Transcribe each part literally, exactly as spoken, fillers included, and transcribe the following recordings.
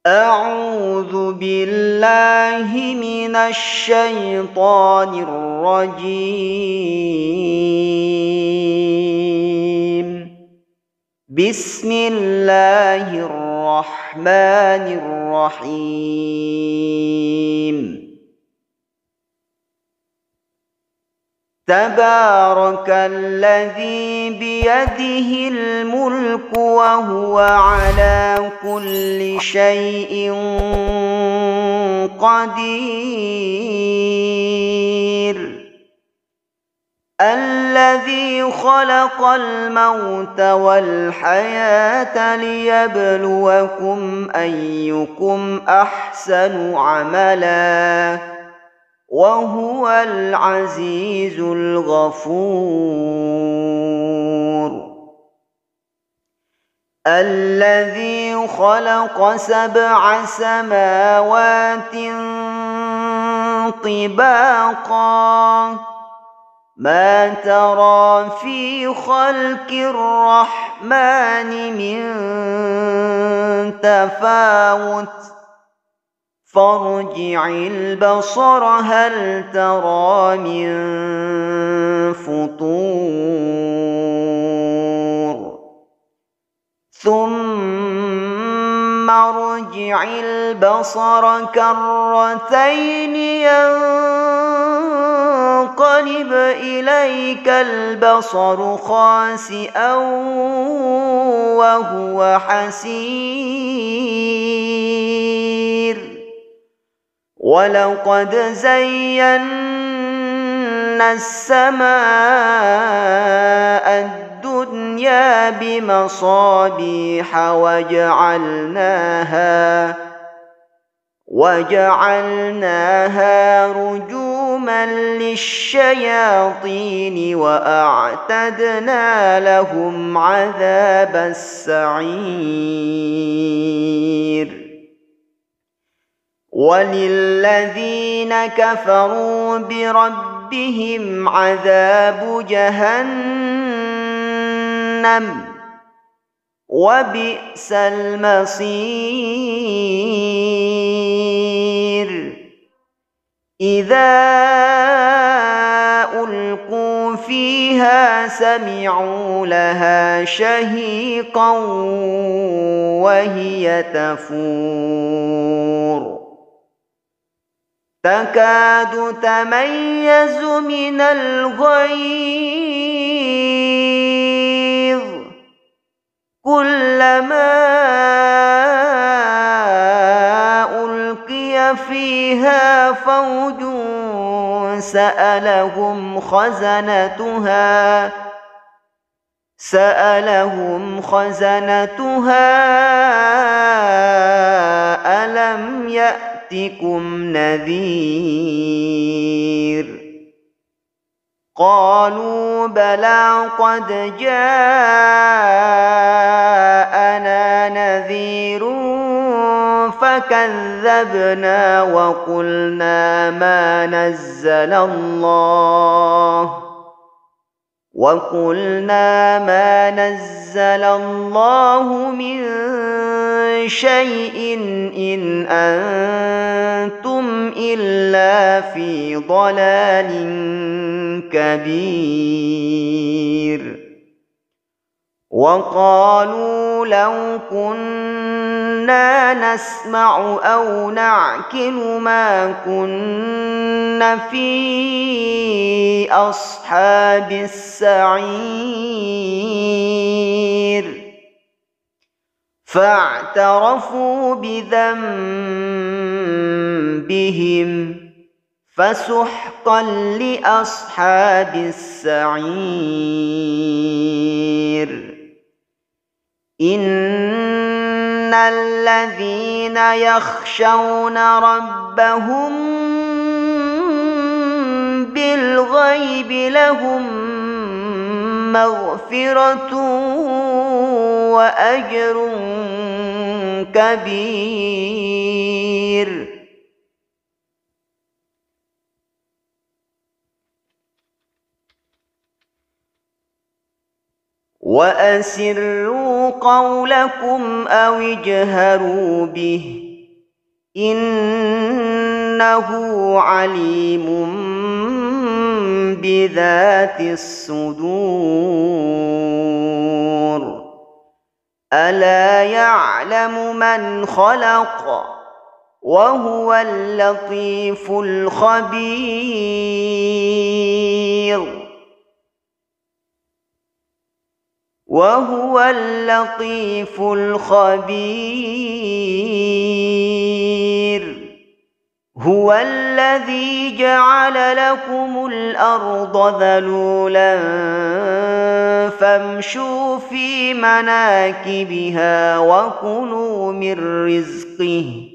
أعوذ بالله من الشيطان الرجيم. بسم الله الرحمن الرحيم. تبارك الذي بيده الملك وهو على كل شيء قدير. الذي خلق الموت والحياة ليبلوكم أيكم أحسن عملا وهو العزيز الغفور. الذي خلق سبع سماوات طباقا ما ترى في خلق الرحمن من تفاوت فارجع البصر هل ترى من فطور ثم ارجع البصر كرتين ينقلب إليك البصر خاسئا وهو حسير. ولقد زينا السماء الدنيا بمصابيح وجعلناها وجعلناها رجوما للشياطين وأعتدنا لهم عذاب السعير. وللذين كفروا بربهم عذاب جهنم وبئس المصير. إذا ألقوا فيها سمعوا لها شهيقا وهي تفور تكاد تميز من الغيظ كلما ألقي فيها فوج سألهم خزنتها سألهم خزنتها ألم يأتكم نذير. قالوا بلى قد جاءنا نذير فكذبنا وقلنا ما نزل الله وقلنا ما نزل الله من شيء إن أنتم إلا في ضلال كبير. وقالوا لو كنا نسمع أو نعقل ما كنا في أصحاب السعير. فاعترفوا بذنبهم فسحقا لأصحاب السعير. إن الذين يخشون ربهم بالغيب لهم مغفرة وأجر كبير. وأسروا قولكم أو اجهروا به إنه عليم بذات الصدور ألا يعلم من خلق وهو اللطيف الخبير وهو اللطيف الخبير هو الذي جعل لكم الأرض ذلولا فامشوا في مناكبها وكلوا من رزقه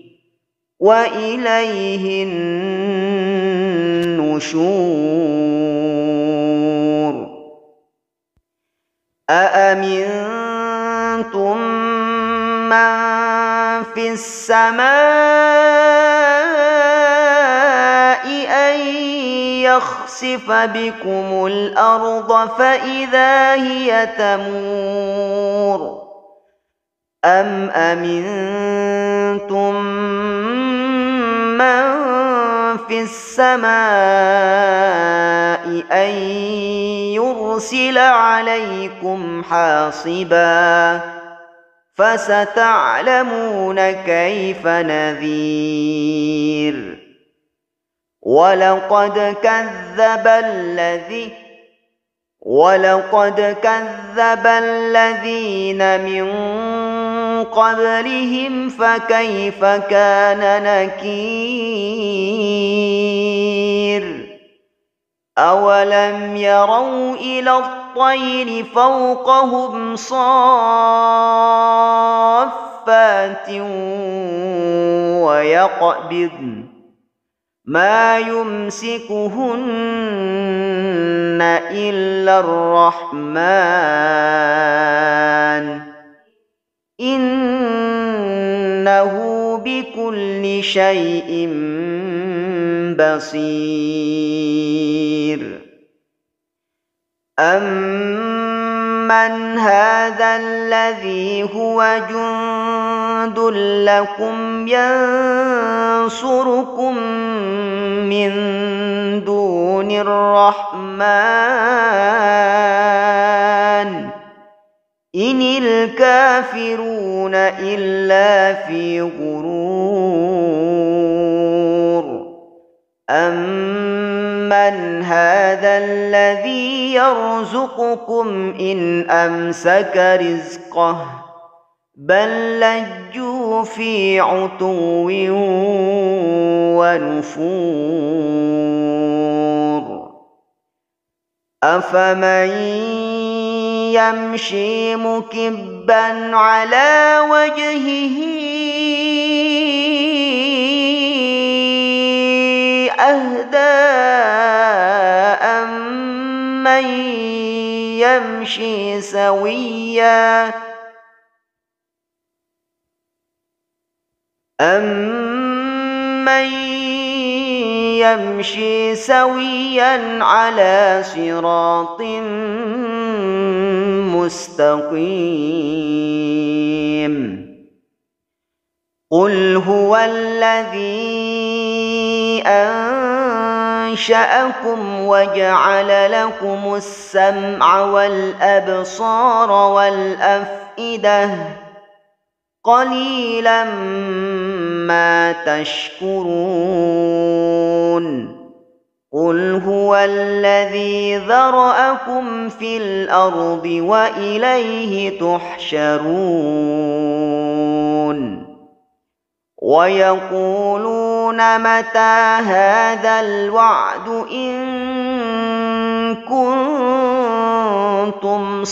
وإليه النشور أأمنتم من في السماء أن يخسف بكم الأرض فإذا هي تمور أم أمنتم من في السماء أن يرسل عليكم حاصبا فستعلمون كيف نذير ولقد كذب الذي ولقد كذب الذين من قبلهم فكيف كان نكير أولم يروا إلى الطير فوقهم صافات ويقبضن ما يمسكهن إلا الرحمن إنه بكل شيء بصير أمن هذا الذي هو جند لكم ينصركم من دون الرحمن إن الكافرون إلا في غرور أمن هذا الذي يرزقكم إن أمسك رزقه بل لجوا في عتو ونفور أفمن يمشي مكبا على وجهه أهدى أمن يمشي سويا أمن يمشي سويا على صراط مستقيم قل هو الذي أنشأكم وجعل لكم السمع والأبصار والأفئدة قليلا ما تشكرون قل هو الذي ذرأكم في الأرض وإليه تحشرون ويقولون متى هذا الوعد إن كنتم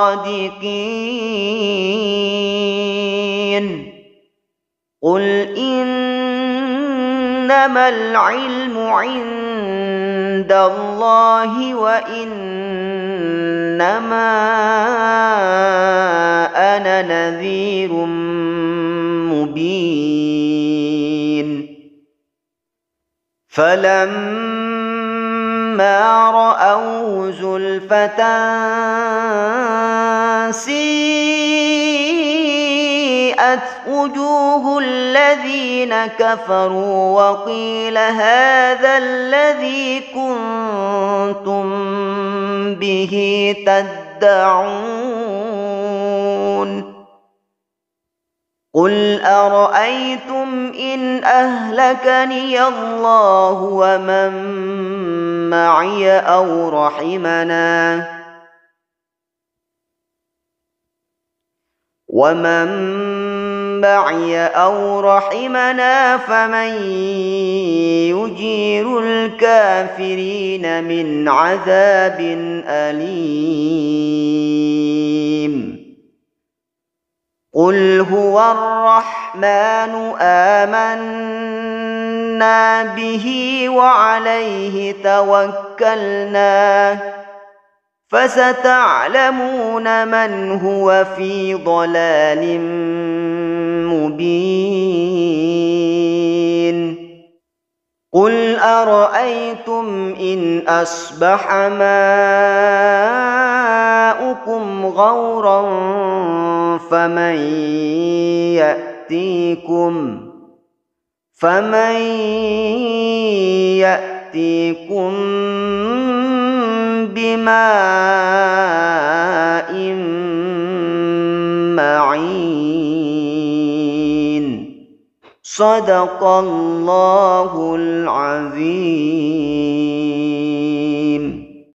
صادقين قل إنما العلم عند الله وإنما أنا نذير مبين فلما رأوا زلفة سيئت سُيِّئَتْ وُجُوهُ الَّذِينَ كَفَرُوا وَقِيلَ هَٰذَا الَّذِي كُنتُم بِهِ تَدَّعُونَ قُلْ أَرَأَيْتُمْ إِنْ أَهْلَكَنِيَ اللَّهُ وَمَن مَّعِيَ أَوْ رَحِمَنَا وَمَن مَّعِيَ أَوْ رَحِمَنَا فَمَن يُجِيرُ الْكَافِرِينَ مِنْ عَذَابٍ أَلِيمٍ قُلْ هُوَ الرَّحْمَٰنُ آمَنَّا بِهِ وَعَلَيْهِ تَوَكَّلْنَا فَسَتَعْلَمُونَ مَنْ هُوَ فِي ضَلَالٍ مُّبِينٍ قُلْ أَرَأَيْتُمْ إِنْ أَصْبَحَ مَاؤُكُمْ غَوْرًا فَمَن يَأْتِيكُم فَمَن يَأْتِيكُم بِمَاءٍ مَّعِينٍ صَدَقَ اللَّهُ الْعَظِيمُ.